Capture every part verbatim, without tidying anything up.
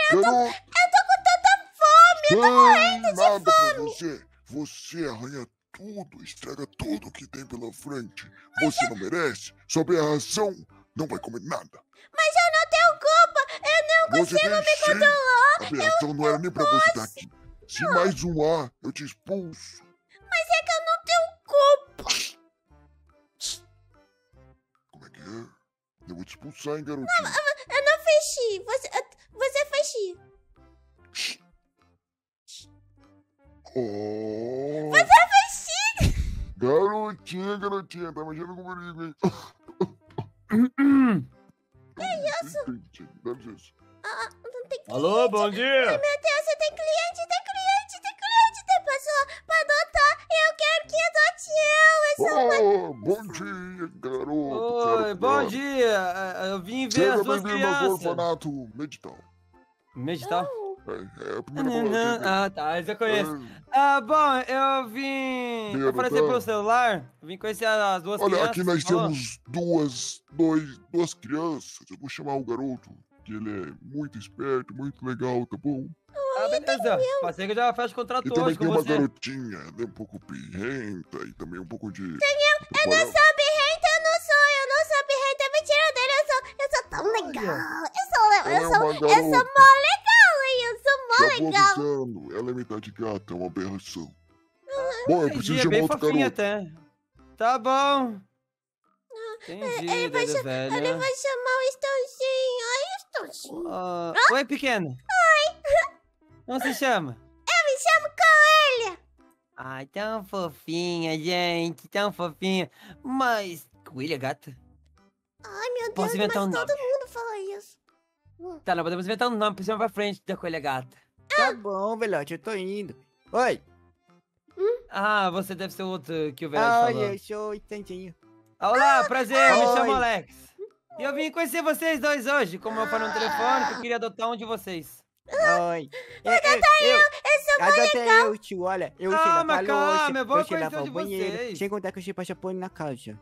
eu tô, eu tô com tanta fome, eu tô morrendo de nada pra fome. você. Você arranha tudo, estraga tudo que tem pela frente. Você não merece. Sua aberração não vai comer nada. Mas eu não tenho culpa, eu não Você consigo tem me sim. controlar. A aberração não era nem pra você estar aqui. Se mais um ar, eu te expulso. Mas é que eu não tenho culpa. Como é que é? Eu vou te expulsar, hein, garotinho? Eu não fiz xixi, você, você fez xixi. Oh. Você fez xixi. Garotinha, garotinha, tá mexendo comigo, hein? Que isso? Dá licença. Ah, não tem cliente. Alô, bom dia. Ai, meu Deus, você tem cliente, tem cliente, tem cliente, tem pessoa pra adotar. Eu quero que adote eu. Eu sou uma... Oh, bom dia, garoto. Oi, Quero bom dar. dia. Eu vim ver Seja as duas bem-vindo ao crianças. orfanato medital. Medital? É, é a primeira palavra que eu Ah, tá, eu conheço. É. Ah, bom, eu vim Vem oferecer adotar? pelo celular. Vim conhecer as duas Olha, crianças. aqui nós falou? temos duas, dois, duas crianças. Eu vou chamar o garoto, que ele é muito esperto, muito legal, tá bom? Ah, beleza. Passei que eu já fecho o contrato E também hoje tem com uma você. garotinha, ela é um pouco pirrenta e também um pouco de... Eu não sou birrenta, eu não sou, eu não sou birrenta, é mentira dele, eu sou, eu sou tão legal. Eu sou, eu Ela é sou, uma eu sou mó garota. legal, hein, eu sou mó Já vou legal. avisando, ela é metade gata, é uma aberração. Bom, eu preciso Entendi, é chamar bem outro fofinha garoto. até. Tá bom. Entendi, Ele vai, Dedo cha- velho. ele vai chamar o Estãozinho, ai, Estãozinho. Ah, oi, pequeno. Oi. Como se chama? Eu me chamo Coelha. Ai, tão fofinha, gente, tão fofinha. Mas, coelha é gata? Ai, meu Deus, Posso mas inventar um todo nome? mundo fala isso. Hum. Tá, não podemos inventar um nome pra cima pra frente da coelha gata. Tá bom, velhote, eu tô indo. Oi, Ah, você deve ser outro que o velho olha, falou. eu sou o Instantinho. Olá, prazer, me Oi. chamo Alex. E eu vim conhecer vocês dois hoje, como eu falei no telefone, que eu queria adotar um de vocês. Oi. Eu, eu, eu, Eu sou mó adota legal. eu, tio, olha, eu sei Calma, lavar calma, louça, eu vou eu sei conhecer lavar um o de banheiro, vocês. sem contar que eu sei passar pano na casa.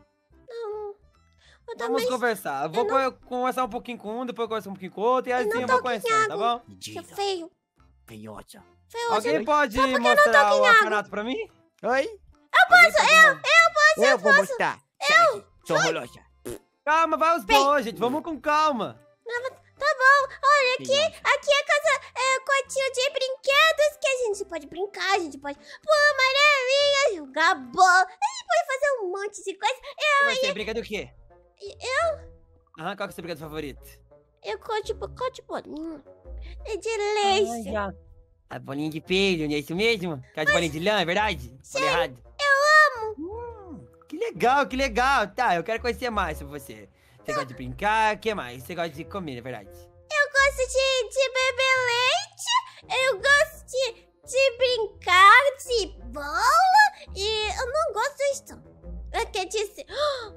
Eu Vamos também conversar. Eu vou co- conversar um pouquinho com um, depois conversar um pouquinho com o outro, e assim eu vou conhecendo, tá bom? sou Medida, feio. feiosa. Feio, Alguém você... pode não mostrar toco o em água. orfanato pra mim? Oi? Eu posso, eu, Eu vou mostrar. Sai daqui, sou rolosa. Calma, vai os dois, gente. Vamos com calma. Tá bom, olha aqui, Feiosa. aqui é casa, é quartinho de brinquedos que a gente pode brincar, a gente pode pular amarelinha, jogar bola, a gente pode fazer um monte de coisa. Vai ser brincadeira do quê? Eu? Aham, qual que é o seu brinquedo favorito? Eu gosto de, gosto de bolinha. É de Ai, leite. já. A bolinha de peixe, não é isso mesmo? Aquela de bolinha de lã, é verdade? Falei errado. Eu amo. Hum, que legal, que legal. Tá, eu quero conhecer mais sobre você. Você gosta de brincar, o que mais? Você gosta de comer, é verdade? Eu gosto de, de beber leite, eu gosto de, de brincar de bola e eu não gosto disso. Eu quero dizer...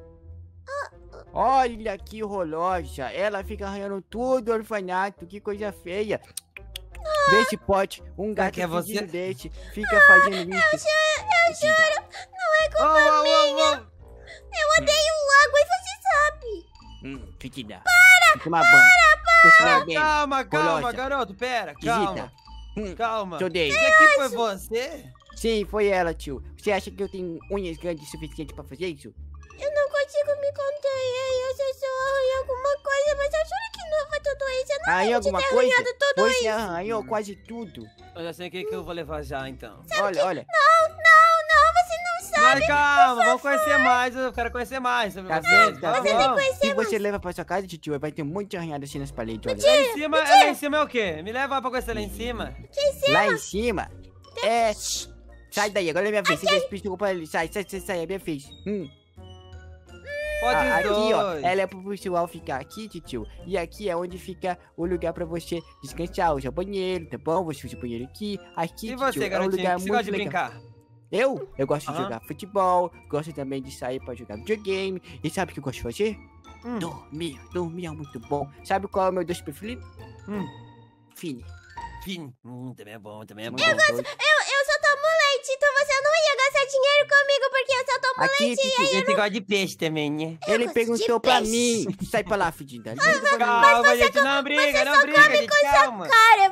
Olha que rolosa, ela fica arranhando tudo o orfanato, que coisa feia. Vê se pode, um gato que é você? fedido desse fica fazendo isso. Eu juro, não é Ô, culpa ô, ô, minha. ô. Eu odeio água e você sabe. Hum, fedida. Para, Toma banho. Para, Ah, calma, calma, Rolosa. garoto, pera, calma. Esquisita. Hum, Calma. te odeio. Isso aqui foi você? Sim, foi ela, tio. Você acha que eu tenho unhas grandes o suficiente pra fazer isso? Eu não consigo me conter. Eu sei se eu arranhei alguma coisa, mas eu juro que não foi tudo isso. Eu não Arranhou lembro de alguma ter coisa? arranhado tudo Você isso. arranhou quase tudo. Eu já sei o que, que eu vou levar já, então. Olha, olha. Não, não, não, você não sabe. Mas calma, vamos conhecer mais. Eu quero conhecer mais sobre Tá vocês. vendo? Tá Vamos, vendo? vamos. Se você leva pra sua casa, tio, vai ter um monte de arranhada assim nas paredes, olha. Lá em cima, lá em cima é o quê? Me leva pra conhecer lá em cima. Lá em cima é... Sai daí, agora é minha vez. Você já explicou pra ele. Sai, sai, sai, sai, é minha vez. Hum. Pode Ah, os aqui, dois. ó, ela é pro pessoal ficar aqui, tio. E aqui é onde fica o lugar pra você descansar, o seu banheiro, tá bom? Você usa o banheiro aqui. Aqui, E tio, você, é um garotinho, lugar que você muito gosta de legal. brincar? Eu? Eu gosto de Aham. jogar futebol, gosto também de sair pra jogar videogame. E sabe o que eu gosto de fazer? Hum, Dormir. Dormir é muito bom. Sabe qual é o meu doce preferido? hum, Fini. fim. Hum, também é bom, também é bom. Muito gostoso. Eu, eu só tomo leite, então você não ia gastar dinheiro comigo porque eu só tomo Aqui, leite. tio, Você gosta de peixe também, né? ele gosto perguntou de pra peixe. mim. Sai pra lá, fedida. Calma, gente, não briga, não briga, gente, calma. Cara,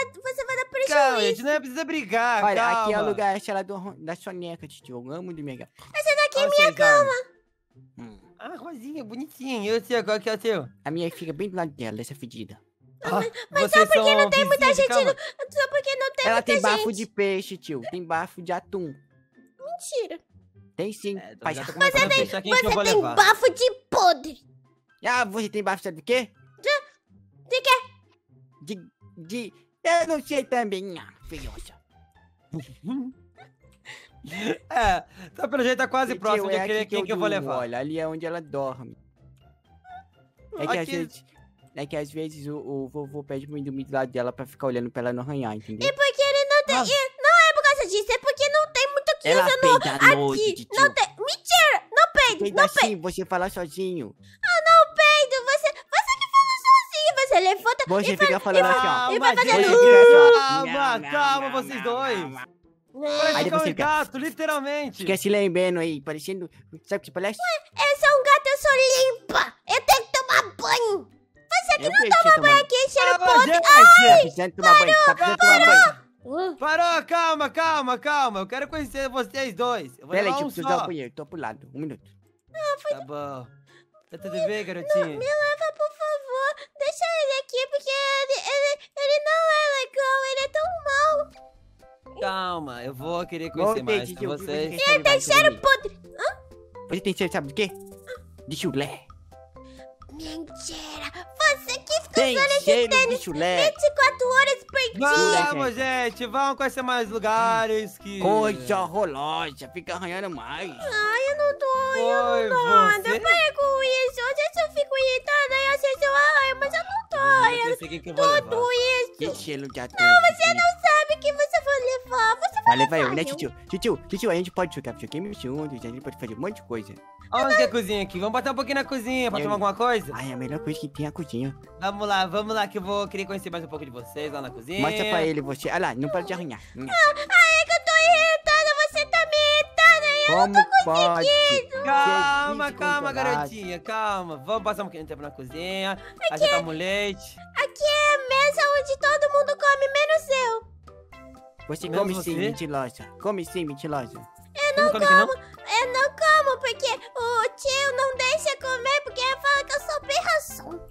você vai dar Calma, prejuízo. gente, não precisa brigar, Olha, calma. aqui é o lugar, sei lá, do, da soneca, tio. Eu amo de mega. Essa daqui é Qual minha a sua arma? Hum. Ah, rosinha, bonitinho. E o seu, qual que é o seu? A minha fica bem do lado dela, essa fedida. Ah, mas só porque não tem Muita gente não... Só porque não tem Ela muita tem bafo gente. de peixe, tio. Tem bafo de atum. Mentira. Tem sim. É, Pai, já tô já- começando a pensar quem que eu Você vou tem levar. bafo de podre. Ah, você tem bafo, sabe do quê? De quê? De... de... Eu não sei também, ah, feiosa. É, tá pelo jeito tá quase Tio, próximo de é quem, aqui quem que eu vou durmo, levar. Olha, ali é onde ela dorme. É que às Aqui. vezes... É que às vezes o, o vovô pede pra mim dormir do lado dela pra ficar olhando pra ela não arranhar, entendeu? E porque ele não tem... Ah. e Não é por causa disso, é porque não tem muito Ela criança no... peida à noite, Aqui. tio. Não tem... Mentira. Não peide. Peida Não peide. assim, você fala sozinho. Não peido. Você... Você que falou sozinho. Você levanta... Você e fica faz- falando e assim, ó. vai- e Calma, vai fazendo... gente, Você fica assim, ó. calma, Não, calma, não, vocês não, dois. não, não. Parece Aí que é você um fica- gato, literalmente. Fica se lembrando aí, parecendo... Sabe o que você parece? Eu sou um gato, eu sou limpa. Eu tenho que tomar banho. Você que Eu não vejo você toma banho tomando. aqui, cheiro Ah, podre. gente, Tá precisando tomar banho, tá precisando tomar banho. Uh, Parou, calma, calma, calma. Eu quero conhecer vocês dois. Eu vou Pera aí, levar tio, um preciso usar só. o banheiro, tô pro lado, um minuto. Tá bom. Tá tudo bem, garotinho? Me leva, por favor. Deixa ele aqui, porque ele, ele, ele não é legal. Ele é tão mal. Calma, eu vou querer conhecer Voltei, mais com tio, vocês. Ele tem cheiro Podre. Você tem cheiro, sabe do quê? De chulé. Mentira. Você que fica Tem usando cheiro esse de tênis chulé. vinte e quatro horas por dia. Vamos, gente, vamos conhecer mais lugares que... Coisa horrorosa, fica arranhando mais. Ai, eu não tô Foi arranhando. você? Para com isso. Às vezes eu fico irritada e às vezes eu arranho, mas eu não tô arranhando. Eu sei quem que eu vou levar. Tudo isso. Que cheiro de atum. Não, você não Sabe que você vai levar. Você vai Vai levar eu, levar né, eu. tio? Tio, tio, a gente pode jogar videogame juntos, a gente pode fazer um monte de coisa. Onde que é a cozinha aqui? Vamos botar um pouquinho na cozinha pra Eu- tomar alguma coisa? Ai, é a melhor coisa que tem é a cozinha. Vamos lá, vamos lá, que eu vou querer conhecer mais um pouco de vocês lá na cozinha. Mostra pra ele você. Olha lá, não para de arranhar. Ai, é que eu tô irritada. Você tá me irritando. Como pode? Calma, Serviço calma, controlado. garotinha, calma. Vamos passar um pouquinho de tempo na cozinha, ajeitar um leite. Aqui é a mesa onde todo mundo come, menos eu. Você Menos come sim, você? mentirosa. Come sim, mentirosa. Eu não come aqui, não? Eu não como porque o tio não deixa comer porque ele fala que eu sou pirração.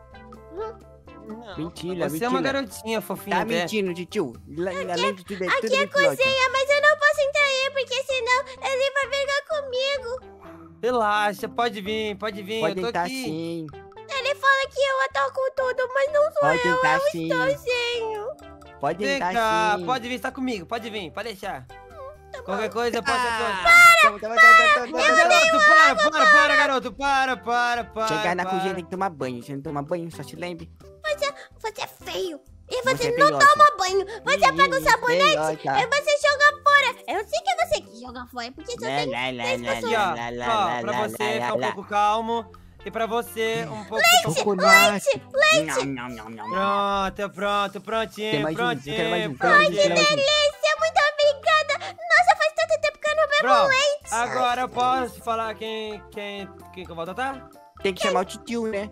Não. Mentira, Você é uma mentira. garotinha fofinha, Tá né? mentindo, tio. La- Além de tudo, é tudo Aqui é mentirosa. cozinha, mas eu não posso entrar aí porque senão ele vai brigar comigo. Relaxa, pode vir, pode vir, Pode eu tô entrar aqui. sim. Ele fala que eu ataco tudo, mas não sou Pode eu, entrar eu sim. estou sozinho. Pode Vem entrar cá, sim. pode vir, está comigo, pode vir, pode deixar. Qualquer coisa, pode Ah, ser. tá, tá, tá, tá, tá, tá, tá. Garoto, para, para, para, garoto, para, para, para. Chegar na para. cozinha tem que tomar banho. Você não toma banho, só se lembre. Você é feio. E você, Você é não feiosa. toma banho. Você pega o Ih, sabonete feiosa. e você joga fora. Eu sei que é você que joga fora, porque só Lá, tem... lá, lá, três lá, pessoas. Aqui, ó, lá, lá, ó, lá, pra lá, você lá, ficar um lá. pouco calmo. E pra você, um pouco de conforto. Chocolate. Leite. Não, não, não, não. Pronto, pronto, prontinho, Tem mais um, prontinho, eu quero mais um, quero mais um, prontinho. quero mais um. Delícia, muito obrigada. Nossa, faz tanto tempo que eu não bebo Pronto, leite. agora eu posso falar quem, quem, quem que eu vou adotar? Tem que chamar o tio, né?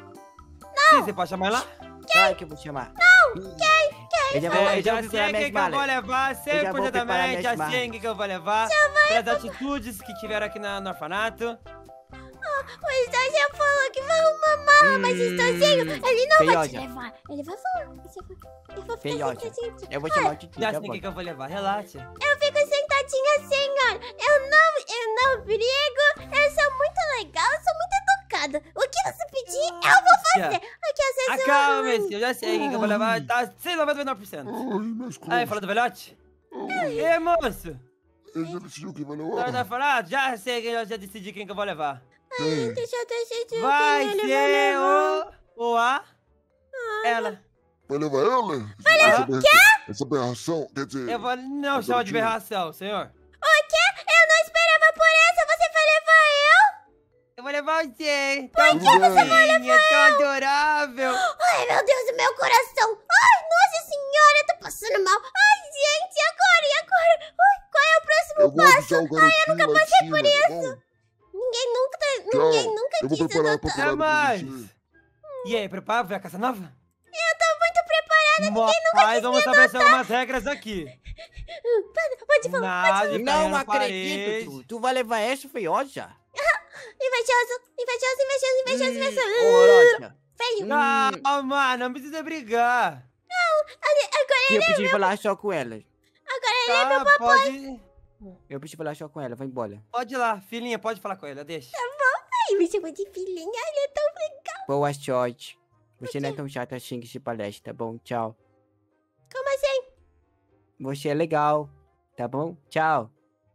Sim, você pode chamar lá? Claro que eu vou chamar. Não, quem? Eu já vou, É, eu já já vou sei preparar quem minhas que eu vou malas. levar, Eu já vou preparar cem por cento minhas já malas. sei quem que eu vou levar. Pelas atitudes que tiveram aqui na, no orfanato. O Estágio já falou que vai mamar, mas o Estágio, ele não vai te feiosa. levar. Ele vai falar. Você vai... Eu vou ficar Feiosa. sentadinha. Eu vou chamar o tio. Já já sei volto. quem que eu vou levar, relaxa. Eu fico sentadinha, senhor. Eu não, eu não brigo. Eu sou muito legal, eu sou muito educada. O que você pedir, eu vou fazer. Aqui às vezes eu... Acalme-se, eu já sei quem que eu vou levar. Tá sem noventa e nove por cento. Ai, minhas Aí, costas. falou do velhote? Ei, moço. Ele já decidiu quem vai Tá levar? tá falando? Já sei quem eu já decidi quem que eu vou levar. Quem? Deixa eu decidir Vai quem ele vai ser levar. o... o A. Ela. Vai levar ela? levar- Essa, aberra- essa aberração, quer dizer... Eu vou... Não chama de berração, senhor. O quê? Eu não esperava por essa. Você vai levar eu? Eu vou levar você. Tão Tudo bem. fofinha, tão adorável. Ai, meu Deus do meu coração. Ai, nossa senhora, eu tô passando mal. Ai, gente, e agora? E agora? Ai, qual é o próximo Eu vou passo? avisar o garotinho lá de cima, tá bom? Ninguém nunca, tá, Tchau. ninguém nunca Eu vou quis preparar pra adotar. Até parada pra mais. você. E aí, prepara pra ver a caça nova? Eu tô muito preparada. Mas vamos estabelecer algumas regras aqui. Pode falar. Nada de Não na acredito, parede. tu. Tu vai levar essa feiosa? Invejoso, invejoso, invejoso, invejoso, Hum, invejoso. horrorosa. Feio. Hum. Calma, não precisa brigar. Eu preciso falar só com ela. Agora Tá, pode, Eu preciso falar só com ela, vai embora. pode ir lá, filhinha, pode falar com ela, deixa. Ai, me chamou de filhinha. Ele é tão legal. Boa sorte. Você não é tão chata assim que se parece, tá bom? Tchau. Como assim? Você é legal, tá bom? Tchau.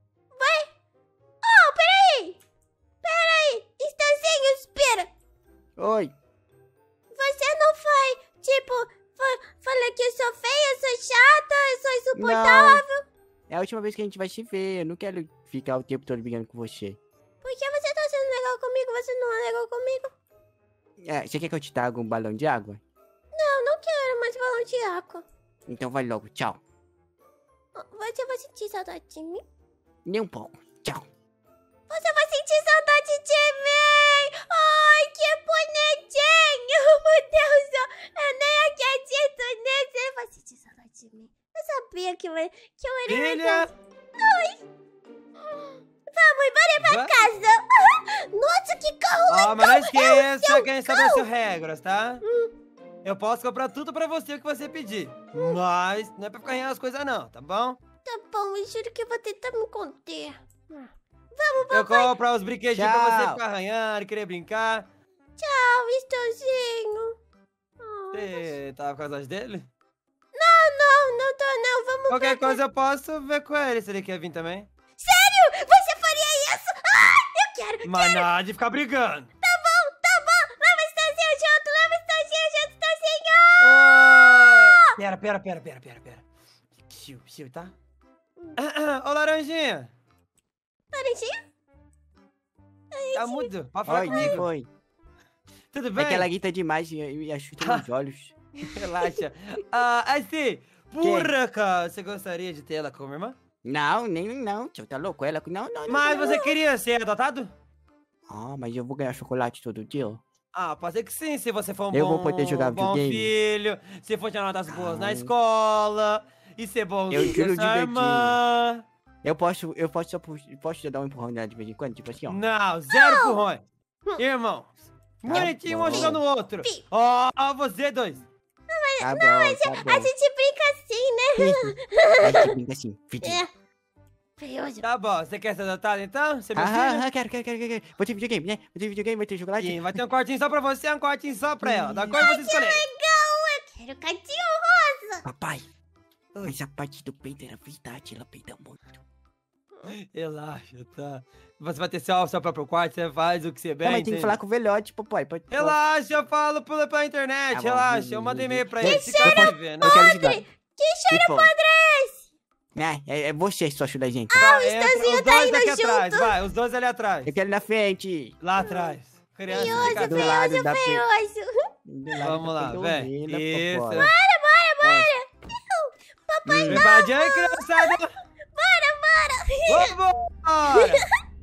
Oh, peraí. Peraí. Estãozinho, espera. Oi. Você não foi, tipo, fa- fala que eu sou feia, eu sou chata, eu sou insuportável. Não. É a última vez que a gente vai se ver. Eu não quero ficar o tempo todo brigando com você. Por que você tá sendo legal comigo? Você não é legal comigo? É, você quer que eu te traga um balão de água? Não, não quero mais balão de água. Então vai logo, tchau. Você vai sentir saudade de mim? Nem um pouco. Tchau. Você vai sentir saudade de mim! Ai, que bonitinho! Meu Deus, eu nem acredito nisso! Ele vai sentir saudade de mim. Eu sabia que eu, que eu iria... Filha! Vamos, bora ir pra Va- casa! Nossa, que carro Ó, legal! mas não É esqueça que a gente estabeleceu regras, tá? Eu posso comprar tudo pra você o que você pedir. Mas não é pra ficar rindo as coisas não, tá bom? Tá bom, eu juro que eu vou tentar me conter. Eu compro os brinquedinhos pra você Tchau. ficar arranhando, querer brincar. Tchau, Estãozinho. Ah, Você tava com as dele? não, não tô não, vamos Qualquer pra... coisa eu posso ver com ele, se ele quer vir também. Sério? Você faria isso? Ah, eu quero! Mas nada de ficar brigando. Tá bom, tá bom! Leva o Estãozinho junto, leva o Estãozinho junto, Estãozinho! Oh! Pera, pera, pera, pera, pera, pera. Xiu, xiu, tá? Ô, Laranjinha. Laranjinha? Tá mudo. Pode falar Oi, que comigo. foi? Tudo É bem? que ela grita demais e, e assusta meus olhos. Relaxa. Ah, assim, por acaso, você gostaria de ter ela como irmã? Não, nem não, tio, tá louco? Ela, não, não, não. Mas não. você queria ser adotado? Ah, mas eu vou ganhar chocolate todo dia? Ah, pode ser que sim, se você for um Eu bom, vou poder jogar bom videogame? filho, se for tirar notas boas na Não. escola, e ser bonzinho Eu tiro com sua divertido. irmã. Eu posso, eu posso, só pu- posso te dar um empurrão nela de vez em quando, tipo assim, ó. Não, zero empurrões. Irmãos, bonitinho um bom. ajudando o outro. Pi. Ó, você dois. Tá bom, tá A bom. gente brinca assim, né? A gente brinca assim, vidinho. É. Feioso. Tá bom, você quer ser adotado então? Você é meu filho? Ah, ah, quero, quero, quero, quero. Vou ter videogame, né? Vou ter videogame, vai ter chocolate. Sim, vai ter um quartinho só pra você e um quartinho só pra ela. Da cor que você escolher. Eu quero catinho rosa. Papai, essa parte do peito era verdade, ela peida muito. Relaxa, tá? Você vai ter seu, seu próprio quarto, você faz o que você bem Não, mas tem que entende? falar com o velhote, papai. Pode... Relaxa, eu falo pela, pela internet, Tá bom, relaxa. Eu mandei e-mail pra Que ele, fica cheiro vendo. Eu quero ajudar. Que cheiro podre é esse? É, é, é você sócio da gente. Vai, o entra, Estãozinho os tá dois indo aqui junto. atrás, vai, os dois ali atrás. Eu quero ir na frente. Lá atrás. Criança Feioso, fica do atrás. lado da pe- Feioso. do lado Vamos da lá, vem. peidorreira, Isso. papai. Papai, Hum. Preparadinho aí, criançada. bora, bora. Vamos!